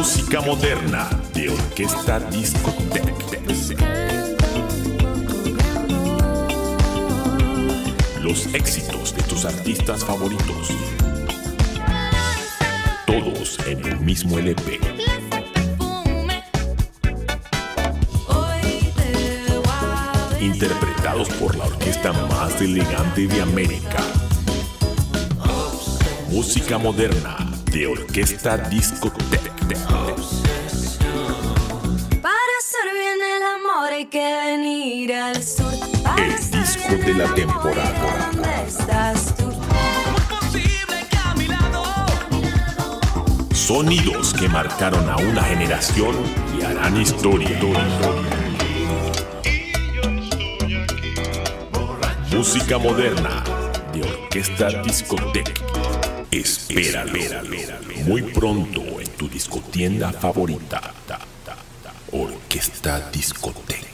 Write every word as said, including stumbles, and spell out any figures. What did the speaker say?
Música moderna de Orquesta Discoteque. Los éxitos de tus artistas favoritos. Todos en el mismo L P. Interpretados por la orquesta más elegante de América. Música moderna de Orquesta Discoteque. Para hacer bien el amor hay que venir al sur. El disco de la temporada. ¿Dónde estás tú? Sonidos que marcaron a una generación y harán historia. Música moderna de Orquesta Discoteque. Espéralo muy pronto en tu discotienda favorita. Orquesta Discoteque.